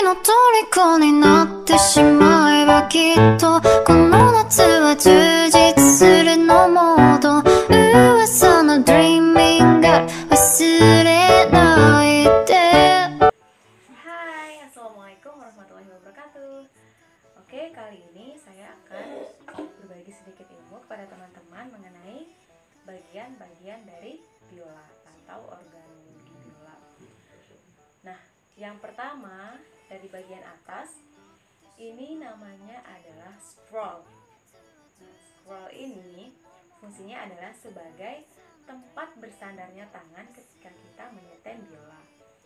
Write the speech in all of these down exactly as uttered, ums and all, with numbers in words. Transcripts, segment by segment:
の虜になってしまえばきっとこの夏は充実するのモード噂の Dreaming God 忘れないで。 Hai, Assalamualaikum warahmatullahi wabarakatuh. Oke, kali ini saya akan berbagi sedikit ilmu kepada teman-teman mengenai bagian-bagian dari biola atau organ di biola. Nah, yang pertama dari bagian atas ini namanya adalah scroll. Nah, scroll ini fungsinya adalah sebagai tempat bersandarnya tangan ketika kita menyetem biola,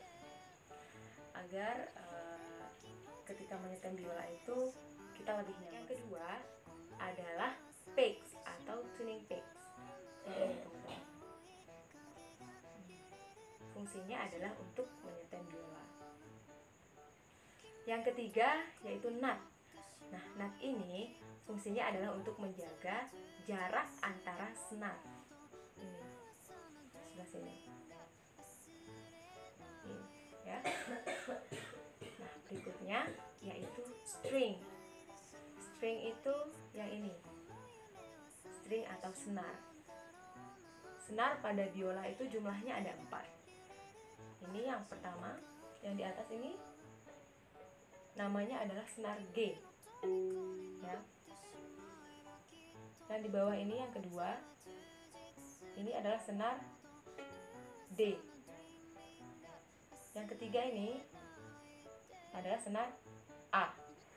agar uh, ketika menyetem biola itu kita lebih nyaman. Yang kedua adalah picks atau tuning picks. Fungsinya adalah untuk menyetem biola. Yang ketiga yaitu nut. Nah, nut ini fungsinya adalah untuk menjaga jarak antara senar. Ini sebelah sini. Ini, ya. Nah, berikutnya yaitu string. String itu yang ini. String atau senar. Senar pada biola itu jumlahnya ada empat. Ini yang pertama, yang di atas ini namanya adalah senar G, ya. Dan di bawah ini yang kedua, ini adalah senar D. Yang ketiga ini adalah senar A.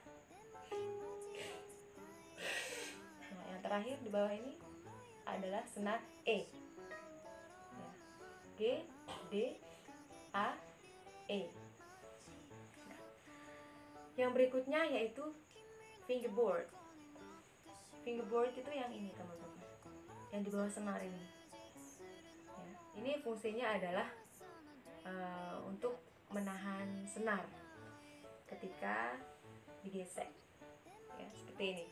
Nah, yang terakhir di bawah ini adalah senar E, ya. G, D, A, E. Nah, yang berikutnya yaitu fingerboard. Fingerboard itu yang ini teman-teman, yang di bawah senar ini, ya. Ini fungsinya adalah uh, untuk menahan senar ketika digesek, ya, seperti ini,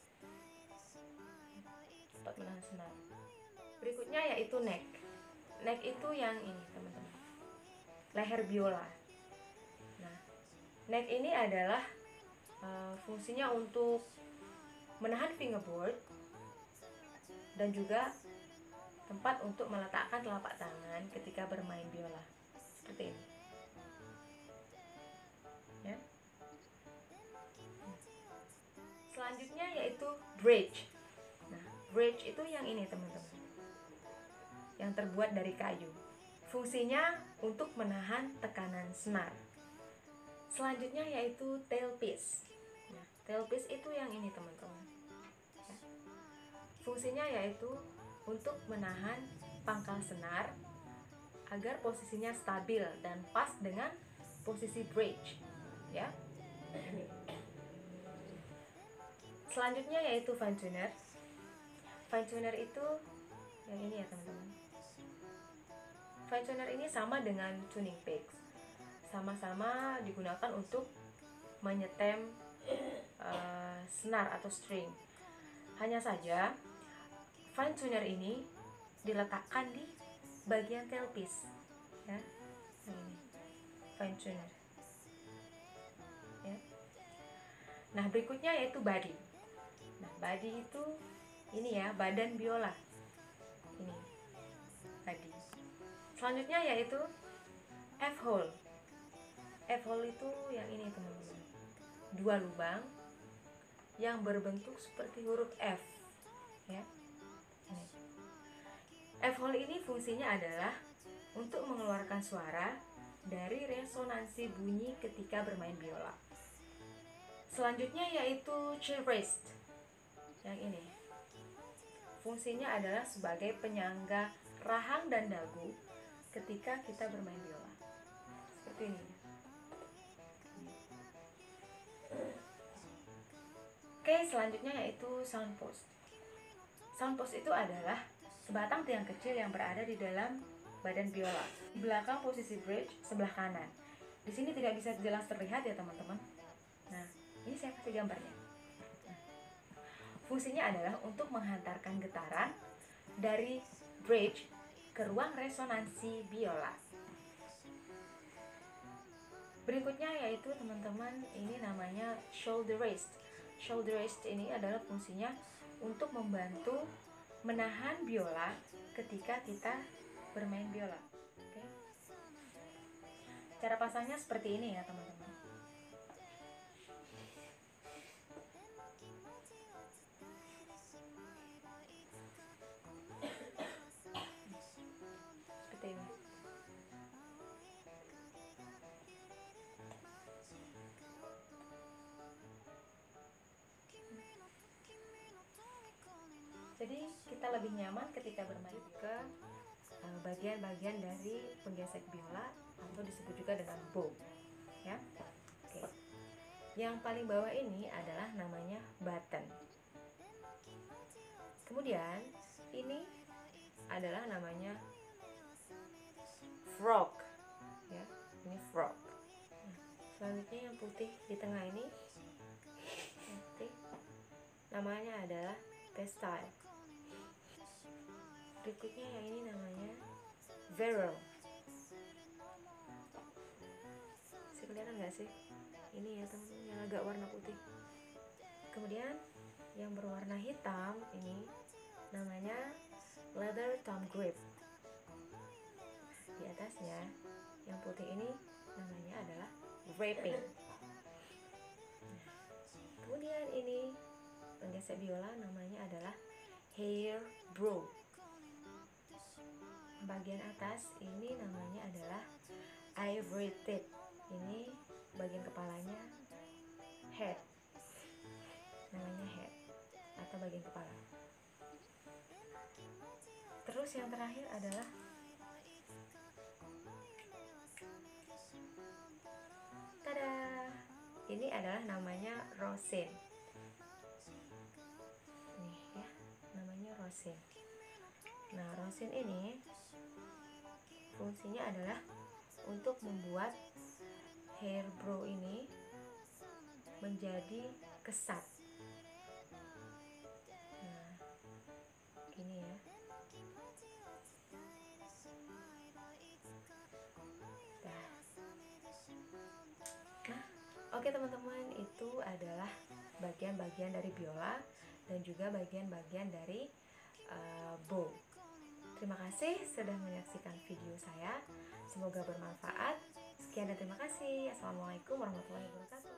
tempat menahan senar. Berikutnya yaitu neck. Neck itu yang ini teman-teman, leher biola. Nah, neck ini adalah uh, fungsinya untuk menahan fingerboard dan juga tempat untuk meletakkan telapak tangan ketika bermain biola, seperti ini, ya. Selanjutnya yaitu bridge. Nah, bridge itu yang ini teman-teman, yang terbuat dari kayu. Fungsinya untuk menahan tekanan senar. Selanjutnya yaitu tailpiece. Nah, tailpiece itu yang ini teman-teman, ya. Fungsinya yaitu untuk menahan pangkal senar agar posisinya stabil dan pas dengan posisi bridge, ya. Selanjutnya yaitu fine tuner. Fine tuner itu yang ini ya teman-teman. Fine tuner ini sama dengan tuning picks, sama-sama digunakan untuk menyetem uh, senar atau string. Hanya saja fine tuner ini diletakkan di bagian tailpiece, ya. Nah, ini fine tuner, ya. Nah, berikutnya yaitu body. Nah, body itu ini ya, badan biola. Ini body. Selanjutnya yaitu F-hole. F-hole itu yang ini teman-teman, dua lubang yang berbentuk seperti huruf F, ya. Ini. F-hole ini fungsinya adalah untuk mengeluarkan suara dari resonansi bunyi ketika bermain biola. Selanjutnya yaitu cellist. Yang ini fungsinya adalah sebagai penyangga rahang dan dagu ketika kita bermain biola, seperti ini. Oke, selanjutnya yaitu sound post. Sound post itu adalah sebatang tiang kecil yang berada di dalam badan biola, di belakang posisi bridge sebelah kanan. Di sini tidak bisa jelas terlihat ya teman-teman. Nah, ini saya kasih gambarnya. Nah, fungsinya adalah untuk menghantarkan getaran dari bridge ke ruang resonansi biola. Berikutnya yaitu teman-teman ini namanya shoulder rest. Shoulder rest ini adalah fungsinya untuk membantu menahan biola ketika kita bermain biola. Oke. Cara pasangnya seperti ini ya teman-teman. Seperti ini. Jadi kita lebih nyaman ketika bermain ke bagian-bagian dari penggesek biola atau disebut juga dengan bow, ya. Oke. Yang paling bawah ini adalah namanya button. Kemudian ini adalah namanya frog, ya. Ini frog. Nah, selanjutnya yang putih di tengah ini, putih, namanya adalah pastile. Berikutnya yang ini namanya Vero. Bisa kelihatan nggak sih? Ini ya teman-teman yang agak warna putih. Kemudian yang berwarna hitam ini namanya Leather Thumb Grip. Di atasnya yang putih ini namanya adalah Wrapping. Kemudian ini penggesek biola namanya adalah Hair Brow. Bagian atas ini namanya adalah ivory tip. Ini bagian kepalanya head, namanya head atau bagian kepala. Terus yang terakhir adalah tada, ini adalah namanya rosin. Nih ya, namanya rosin. Nah, rosin ini fungsinya adalah untuk membuat hair brow ini menjadi kesat. Nah, gini ya. Nah, nah oke teman-teman, itu adalah bagian-bagian dari biola dan juga bagian-bagian dari uh, bow. Terima kasih sudah menyaksikan video saya. Semoga bermanfaat. Sekian dan terima kasih. Assalamualaikum warahmatullahi wabarakatuh.